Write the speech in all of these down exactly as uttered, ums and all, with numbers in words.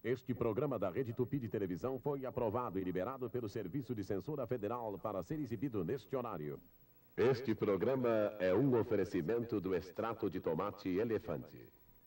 Este programa da Rede Tupi de Televisão foi aprovado e liberado pelo Serviço de Censura Federal para ser exibido neste horário. Este programa é um oferecimento do extrato de tomate Elefante.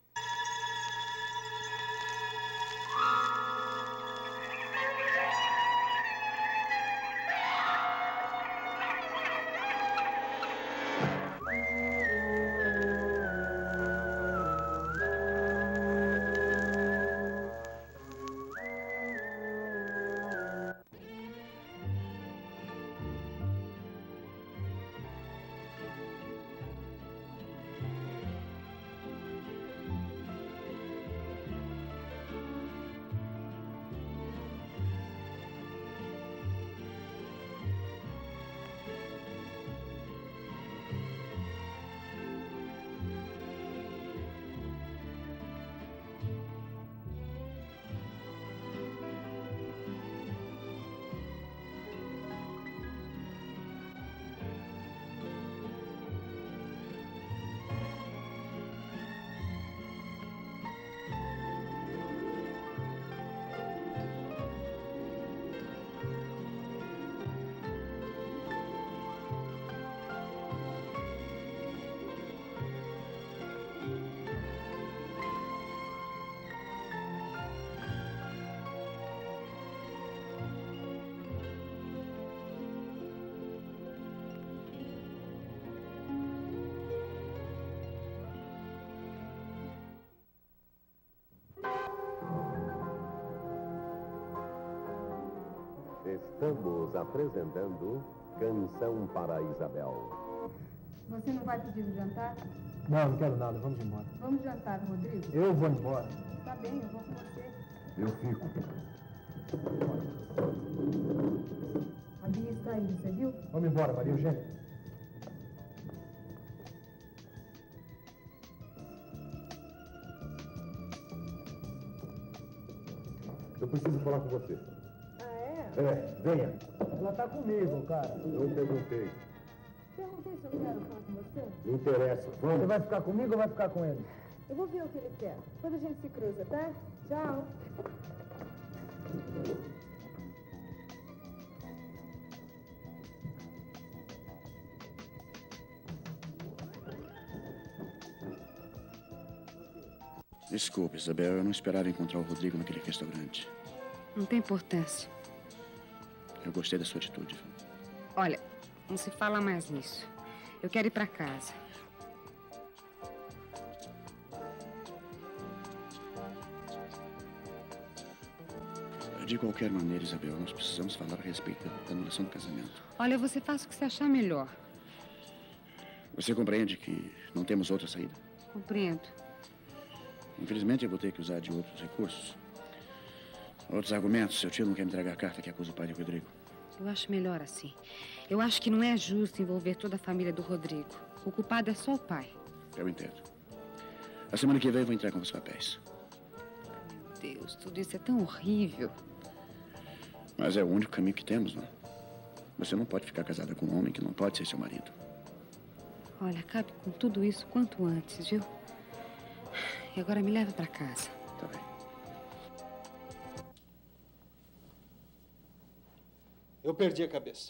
Estamos apresentando Canção para Isabel. Você não vai pedir um jantar? Não, não quero nada. Vamos embora. Vamos jantar, Rodrigo? Eu vou embora. Tá bem, eu vou com você. Eu fico. A Bia está indo, você viu? Vamos embora, Maria Eugênia. Eu preciso falar com você. É, venha. Ela tá comigo, cara. Eu perguntei. Perguntei se eu quero falar com você? Não interessa. Vamos. Você vai ficar comigo ou vai ficar com ele? Eu vou ver o que ele quer. Depois a gente se cruza, tá? Tchau. Desculpe, Isabel. Eu não esperava encontrar o Rodrigo naquele restaurante. Não tem importância. Eu gostei da sua atitude. Olha, não se fala mais nisso. Eu quero ir para casa. De qualquer maneira, Isabel, nós precisamos falar a respeito da anulação do casamento. Olha, você faz o que você achar melhor. Você compreende que não temos outra saída? Compreendo. Infelizmente, eu vou ter que usar de outros recursos. Outros argumentos. Seu tio não quer me entregar a carta que acusa o pai de Rodrigo. Eu acho melhor assim. Eu acho que não é justo envolver toda a família do Rodrigo. O culpado é só o pai. Eu entendo. A semana que vem eu vou entrar com os papéis. Meu Deus, tudo isso é tão horrível. Mas é o único caminho que temos, não? Você não pode ficar casada com um homem que não pode ser seu marido. Olha, acabe com tudo isso quanto antes, viu? E agora me leva para casa. Tá bem. Eu perdi a cabeça.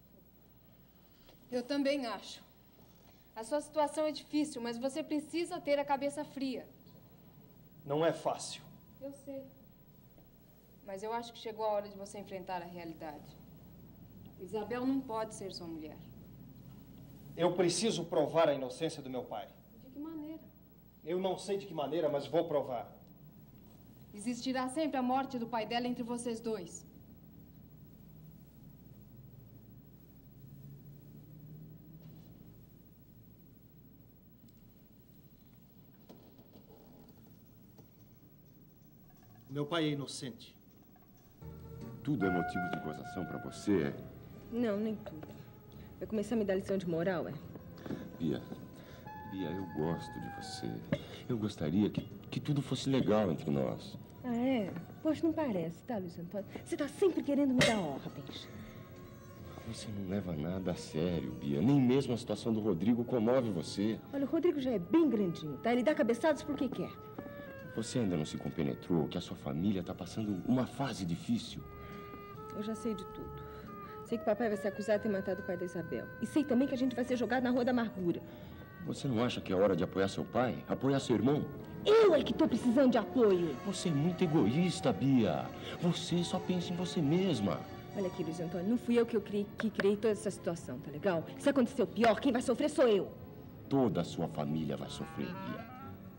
Eu também acho. A sua situação é difícil, mas você precisa ter a cabeça fria. Não é fácil. Eu sei. Mas eu acho que chegou a hora de você enfrentar a realidade. Isabel não pode ser sua mulher. Eu preciso provar a inocência do meu pai. De que maneira? Eu não sei de que maneira, mas vou provar. Existirá sempre a morte do pai dela entre vocês dois. Meu pai é inocente. Tudo é motivo de gozação pra você, é? Não, nem tudo. Vai começar a me dar lição de moral, é? Bia, Bia, eu gosto de você. Eu gostaria que, que tudo fosse legal entre nós. Ah, é? Poxa, não parece, tá, Luiz Antônio? Você tá sempre querendo me dar honra, bicho. Você não leva nada a sério, Bia. Nem mesmo a situação do Rodrigo comove você. Olha, o Rodrigo já é bem grandinho, tá? Ele dá cabeçadas porque quer. Você ainda não se compenetrou que a sua família está passando uma fase difícil? Eu já sei de tudo. Sei que o papai vai ser acusado de ter matado o pai da Isabel. E sei também que a gente vai ser jogado na Rua da Amargura. Você não acha que é hora de apoiar seu pai? Apoiar seu irmão? Eu é que tô precisando de apoio. Você é muito egoísta, Bia. Você só pensa em você mesma. Olha aqui, Luiz Antônio, não fui eu que, eu criei, que criei toda essa situação, tá legal? Se acontecer o pior, quem vai sofrer sou eu. Toda a sua família vai sofrer, Bia.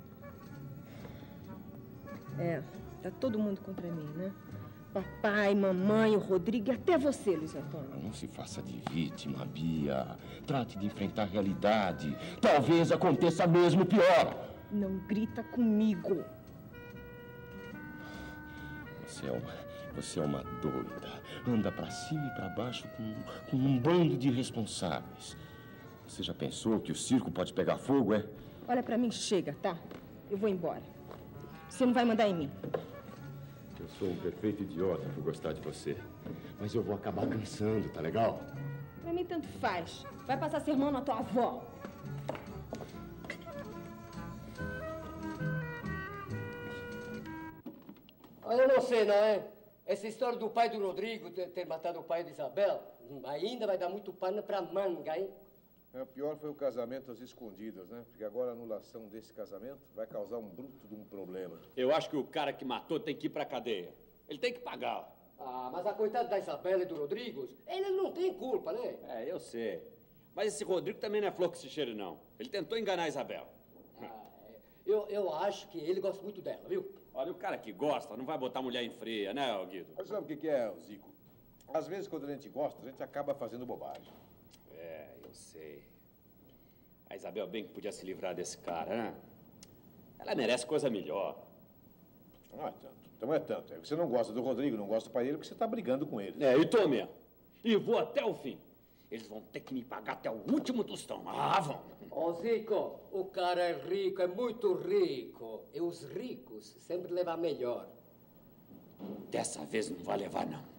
É, tá todo mundo contra mim, né? Papai, mamãe, o Rodrigo e até você, Luiz Antônio. Não se faça de vítima, Bia. Trate de enfrentar a realidade. Talvez aconteça mesmo pior. Não grita comigo. Você é uma, você é uma doida. Anda pra cima e pra baixo com, com um bando de irresponsáveis. Você já pensou que o circo pode pegar fogo, é? Olha pra mim, chega, tá? Eu vou embora. Você não vai mandar em mim. Eu sou um perfeito idiota por gostar de você. Mas eu vou acabar cansando, tá legal? Pra mim, tanto faz. Vai passar sermão na tua avó. Eu não sei, não é? Essa história do pai do Rodrigo ter, ter matado o pai de Isabel ainda vai dar muito pano pra manga, hein? É, o pior foi o casamento às escondidas, né? Porque agora a anulação desse casamento vai causar um bruto de um problema. Eu acho que o cara que matou tem que ir pra cadeia. Ele tem que pagar. Ah, mas a coitada da Isabela e do Rodrigo, ele não tem culpa, né? É, eu sei. Mas esse Rodrigo também não é flor que se cheire, não. Ele tentou enganar a Isabel. Ah, eu, eu acho que ele gosta muito dela, viu? Olha, o cara que gosta não vai botar mulher em fria, né, Guido? Mas sabe o que é, Zico? Às vezes, quando a gente gosta, a gente acaba fazendo bobagem. É, eu sei. A Isabel bem que podia se livrar desse cara, né? Ela merece coisa melhor. Não é tanto. Então é tanto. É que você não gosta do Rodrigo, não gosta do pai dele, porque você está brigando com ele. É, e tô mesmo. E vou até o fim. Eles vão ter que me pagar até o último tostão. Ah, vão. Ô, Zico, o cara é rico, é muito rico. E os ricos sempre levam melhor. Dessa vez não vai levar, não.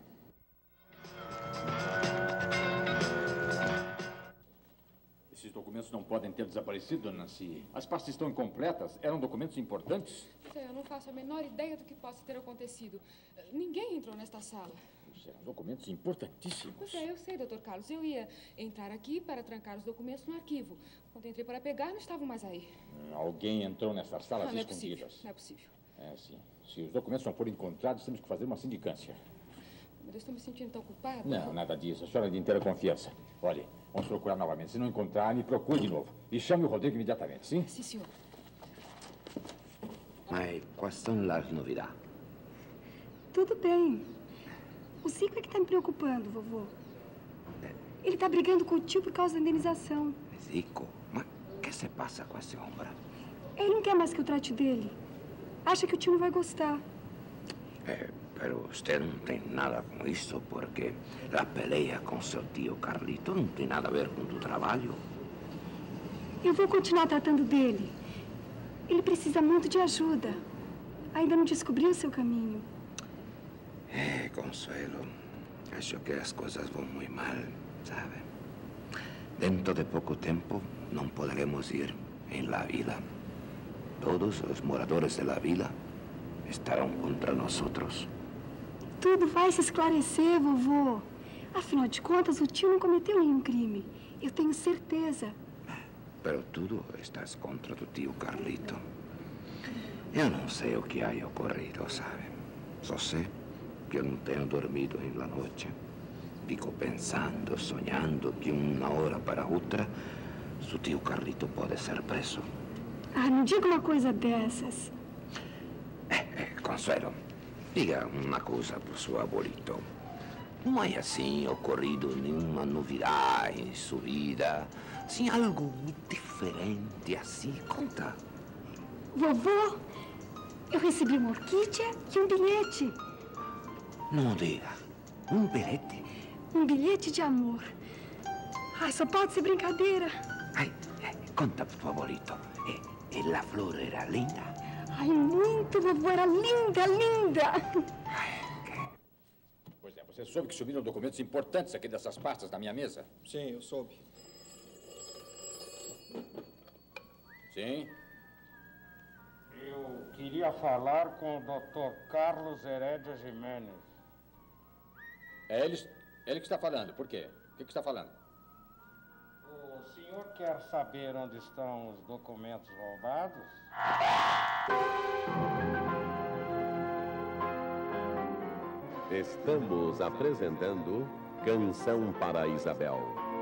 Esses documentos não podem ter desaparecido, dona Nancy. As pastas estão incompletas. Eram documentos importantes. Eu não faço a menor ideia do que possa ter acontecido. Ninguém entrou nesta sala. Eram documentos importantíssimos. Pois é, eu sei, doutor Carlos. Eu ia entrar aqui para trancar os documentos no arquivo. Quando entrei para pegar, não estavam mais aí. Alguém entrou nessas salas Ah, não é escondidas. possível, não é possível. É, sim. Se os documentos não forem encontrados, temos que fazer uma sindicância. Mas eu estou me sentindo tão culpada. Não, nada disso. A senhora é de inteira confiança. Olhe, vamos procurar novamente. Se não encontrar, me procure de novo. E chame o Rodrigo imediatamente, sim? Sim, senhor. Mas quais são as novidades? Tudo bem. O Zico é que está me preocupando, vovô. Ele está brigando com o tio por causa da indenização. Zico? Mas o que se passa com esse homem? Ele não quer mais que eu trate dele. Acha que o tio não vai gostar. É, pero você não tem nada com isso, porque a peleia com seu tio Carlito não tem nada a ver com o trabalho. Eu vou continuar tratando dele. Ele precisa muito de ajuda. Ainda não descobriu o seu caminho. É, Consuelo, acho que as coisas vão muito mal, sabe? Dentro de pouco tempo, não poderemos ir em La Vila. Todos os moradores de La Vila estarão contra nós outros. Tudo vai se esclarecer, vovô. Afinal de contas, o tio não cometeu nenhum crime. Eu tenho certeza. Pero tudo estás contra o tio Carlito. Eu não sei o que há ocorrido, sabe? Só sei que eu não tenho dormido em la noite. Fico pensando, sonhando que uma hora para outra, seu tio Carlito pode ser preso. Ah, não diga uma coisa dessas. É, é, Consuelo, diga uma coisa para o seu abuelito. Não é assim ocorrido nenhuma novidade em sua vida? Assim, algo muito diferente assim? Conta. Vovô, eu recebi uma orquídea e um bilhete. Não diga. Um bilhete? Um bilhete de amor. Ai, só pode ser brincadeira. Ai, conta pro seu abuelito. E, e a flor era linda? Ai, muito, vovô. Era linda, linda. Pois é, você soube que sumiram documentos importantes aqui dessas pastas na minha mesa? Sim, eu soube. Sim? Eu queria falar com o doutor Carlos Herédia Jimenez. É ele, ele que está falando. Por quê? O que, que está falando? O senhor quer saber onde estão os documentos roubados? Estamos apresentando Canção para Isabel.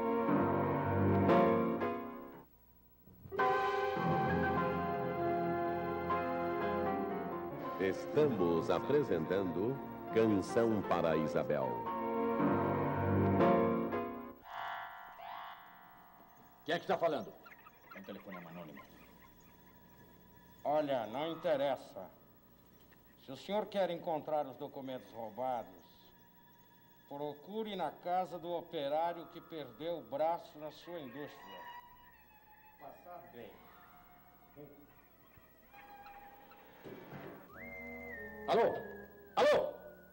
Estamos apresentando Canção para Isabel. Quem é que está falando? É um telefonema anônimo. Olha, não interessa. Se o senhor quer encontrar os documentos roubados, procure na casa do operário que perdeu o braço na sua indústria. Passar bem. Alô? Alô?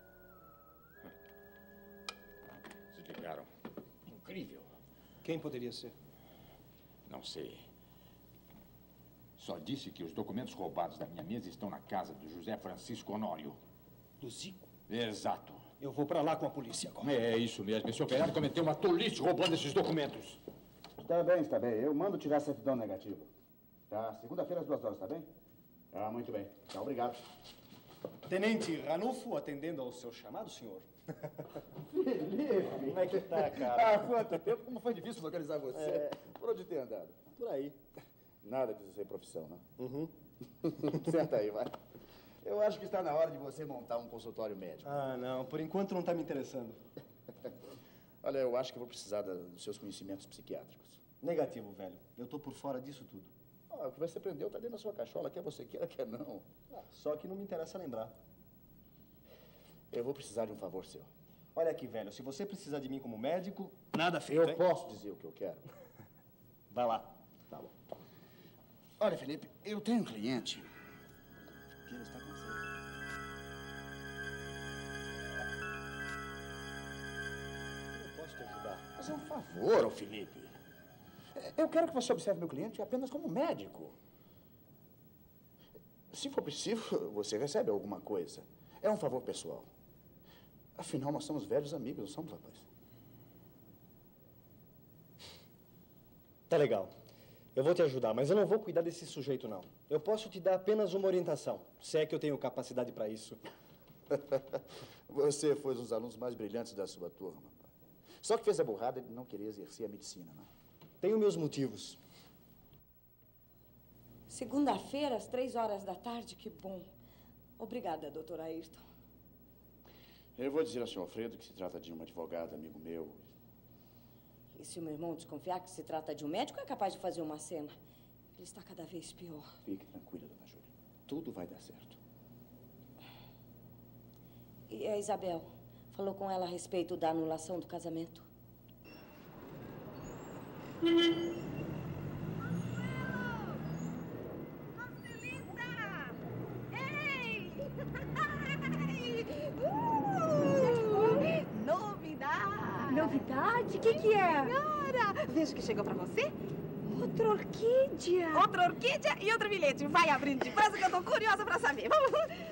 Desligaram. Incrível. Quem poderia ser? Não sei. Só disse que os documentos roubados da minha mesa estão na casa do José Francisco Honório. Do Zico? Exato. Eu vou pra lá com a polícia agora. É isso mesmo. Esse operário cometeu uma tolice roubando esses documentos. Está bem, está bem. Eu mando tirar a certidão negativa. Tá, segunda-feira às duas horas, tá bem? Ah, muito bem. Tá, obrigado. Tenente Ranulfo, atendendo ao seu chamado, senhor? Felipe! Como é que tá, cara? Ah, quanto tempo? Como foi difícil localizar você? É. Por onde tem andado? Por aí. Nada de sem profissão, né? Uhum. Senta aí, vai. Eu acho que está na hora de você montar um consultório médico. Ah, não. Por enquanto não está me interessando. Olha, eu acho que vou precisar da, dos seus conhecimentos psiquiátricos. Negativo, velho. Eu tô por fora disso tudo. Ah, o que você aprendeu está dentro da sua cachola, quer você queira, quer não. Ah, só que não me interessa lembrar. Eu vou precisar de um favor seu. Olha aqui, velho. Se você precisar de mim como médico, nada feito, Eu hein? posso dizer o que eu quero. Vai lá. Tá bom. Olha, Felipe, eu tenho um cliente que ele está com você. Eu posso te ajudar. Mas é um favor, ô Felipe. Eu quero que você observe meu cliente apenas como médico. Se for preciso, você recebe alguma coisa. É um favor pessoal. Afinal, nós somos velhos amigos, não somos, rapaz? Tá legal. Eu vou te ajudar, mas eu não vou cuidar desse sujeito, não. Eu posso te dar apenas uma orientação, se é que eu tenho capacidade para isso. Você foi um dos alunos mais brilhantes da sua turma, rapaz. Só que fez a burrada de não querer exercer a medicina, não? Tenho meus motivos. Segunda-feira, às três horas da tarde, que bom. Obrigada, doutor Ayrton. Eu vou dizer ao senhor Alfredo que se trata de um advogado, amigo meu. E se o meu irmão desconfiar que se trata de um médico, é capaz de fazer uma cena. Ele está cada vez pior. Fique tranquila, dona Júlia. Tudo vai dar certo. E a Isabel? Falou com ela a respeito da anulação do casamento? Novidade! Novidade? O que, que é? Senhora, veja o que chegou pra você. Outra orquídea. Outra orquídea e outro bilhete. Vai abrindo depressa que eu tô curiosa pra saber. Vamos.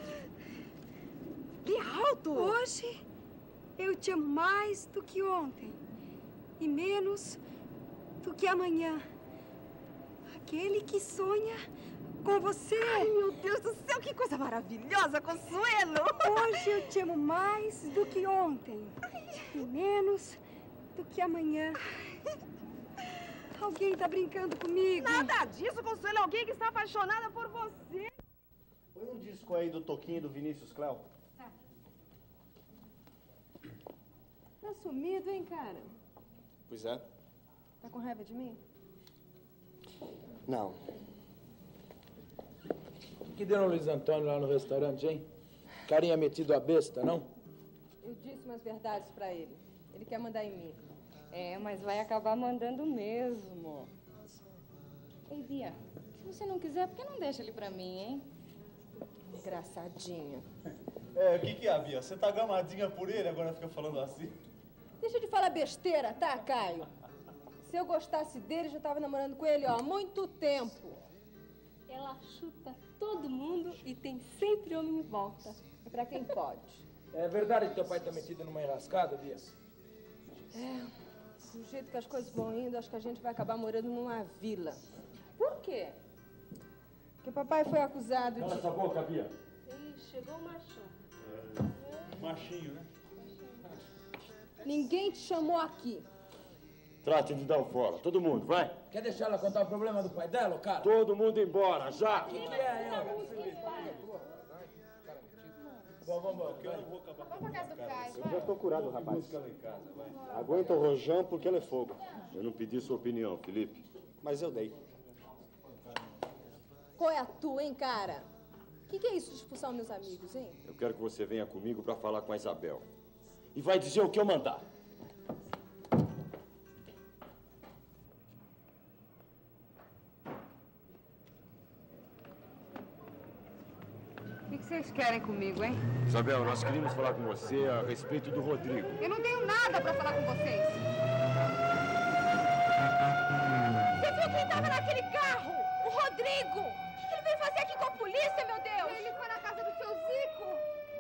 Que alto! Hoje eu te amo mais do que ontem e menos do que amanhã. Aquele que sonha com você. Ai, meu Deus do céu, que coisa maravilhosa, Consuelo! Hoje eu te amo mais do que ontem e menos do que amanhã. Alguém tá brincando comigo? Nada disso, Consuelo. Alguém que está apaixonada por você. Põe um disco aí do Toquinho do Vinícius Cléo. Tá. Tá sumido, hein, cara? Pois é. Tá com raiva de mim? Não. O que deu no Luiz Antônio lá no restaurante, hein? Carinha metido a besta, não? Eu disse umas verdades pra ele. Ele quer mandar em mim. É, mas vai acabar mandando mesmo. Ei, Bia, se você não quiser, por que não deixa ele pra mim, hein? Engraçadinho. É, o que que é, Bia? Você tá gamadinha por ele, agora fica falando assim? Deixa de falar besteira, tá, Caio? Se eu gostasse dele, já tava namorando com ele, ó, há muito tempo. Ela chuta todo mundo e tem sempre homem em volta. É pra quem pode. É verdade que teu pai tá metido numa enrascada, Bia? É, do jeito que as coisas vão indo, acho que a gente vai acabar morando numa vila. Por quê? Porque papai foi acusado de... Cala essa boca, Bia. Ih, chegou o machão. É. Machinho, né? Ninguém te chamou aqui. Trate de dar o fora. Todo mundo, vai. Quer deixar ela contar o problema do pai dela, cara? Todo mundo embora, já. O que, que é, eu? Bom, vamos embora, que eu não vou acabar com Vamos pra casa do Caio, Eu já estou curado, rapaz. Casa, vai. Aguenta o rojão porque ele é fogo. Eu não pedi sua opinião, Felipe. Mas eu dei. Qual é a tua, hein, cara? O que, que é isso de expulsar os meus amigos, hein? Eu quero que você venha comigo para falar com a Isabel. E vai dizer o que eu mandar. O que vocês querem comigo, hein? Isabel, nós queríamos falar com você a respeito do Rodrigo. Eu não tenho nada pra falar com vocês. Você viu quem tava naquele carro? O Rodrigo! O que ele veio fazer aqui com a polícia, meu Deus? Ele foi na casa do seu Zico.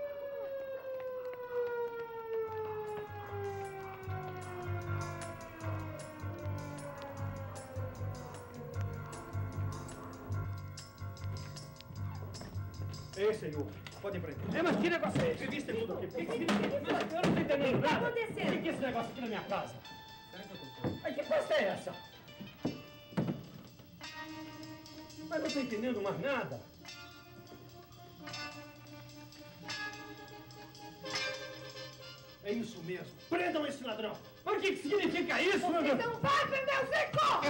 Ei, senhor, pode prender. É, mas que negócio é esse? Revista tudo aqui. O que, que significa? Mas eu não tô entendendo O que tá nada. acontecendo? O que, que é esse negócio aqui na minha casa? Ai, que festa é essa? Mas não tô entendendo mais nada. É isso mesmo. Prendam esse ladrão. Mas o que, que significa isso, meu Deus? Você não vai prender o Zico!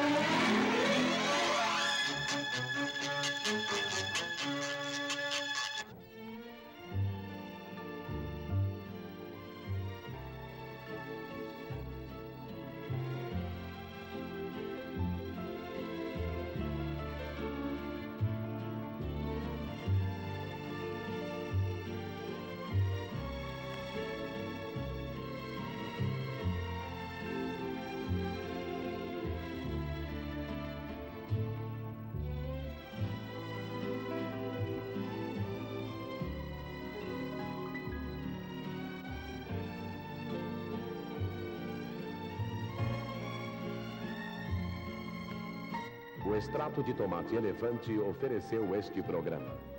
O extrato de tomate elefante ofereceu este programa.